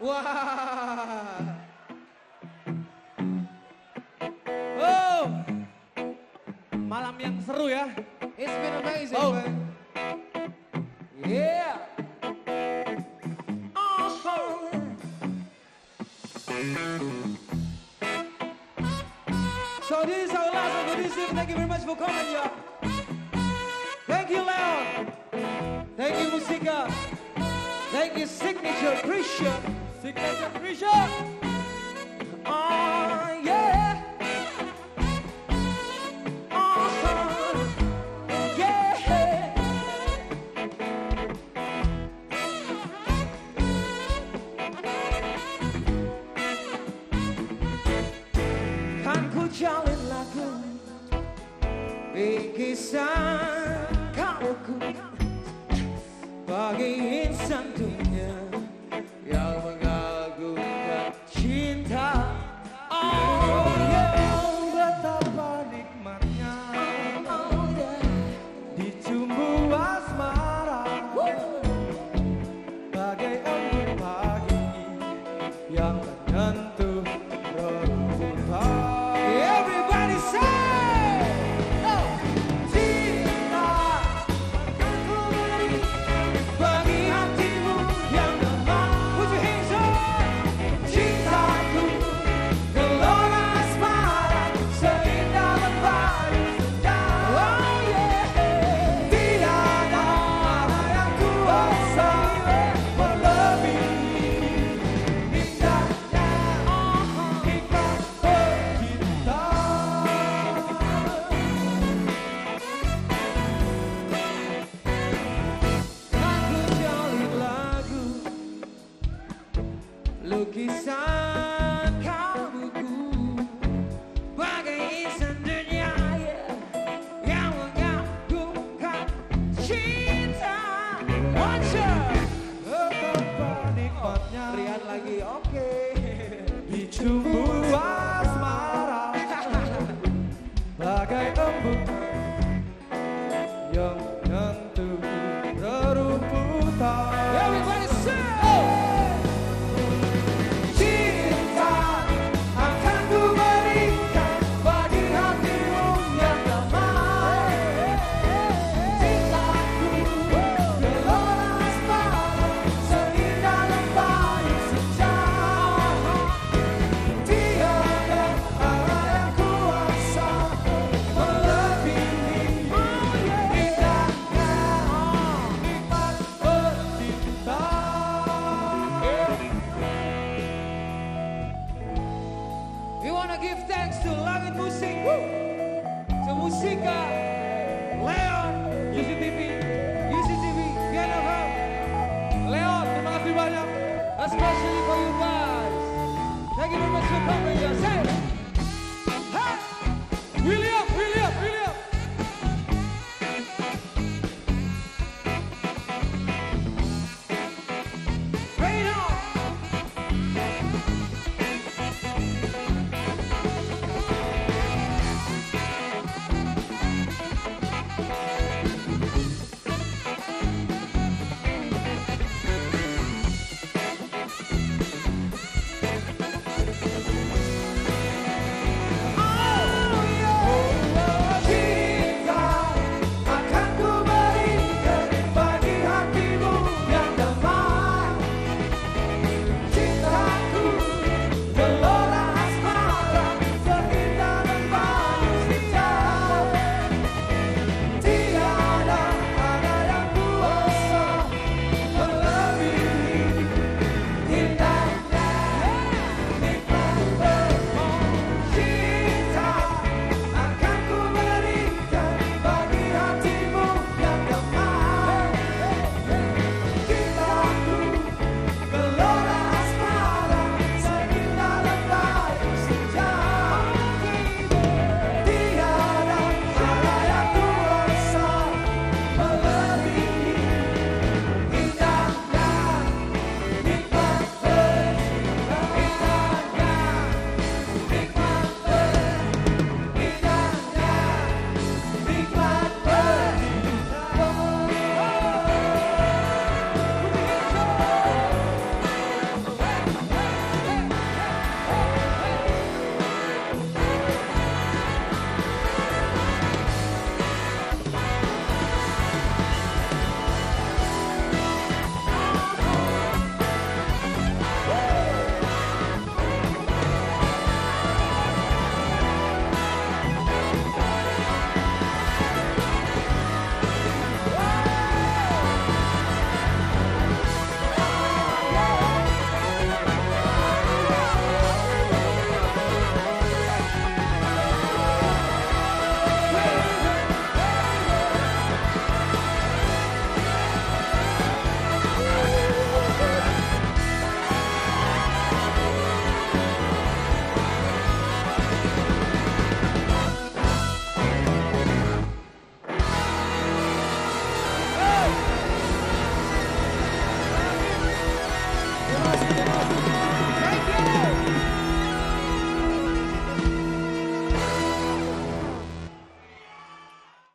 Wah. Oh. Malam yang seru ya. It's been amazing, Oh. man. Yeah. So this is our last one for this evening. Thank you very much for coming, y'all. Thank you, Leon. Thank you, Musika. Thank you, Signature Christian. Signature Christian. Oh, yeah. Oh, yeah. Kan ku jalin lagu bingkisan kalku bagi insan dunia yang mengagumkan cinta. Oh yeah, betapa nikmatnya dicumbu asmara bagai embun pagi yang menyentuh rerumputan. Everybody say, oh, cinta akan ku beri bagi hatimu yang lemah. Put your hands up. Cintaku gelora asmara seindah lembari senja. Oh yeah, tiada yang kuasa melebihi indahnya nikmat bercinta. Aku jalin lagu lukisan kalbuku bagai insan dunia yang mengagumkan cinta. Wajar betapa nikmatnya. Rian lagi, oke. Dicumbu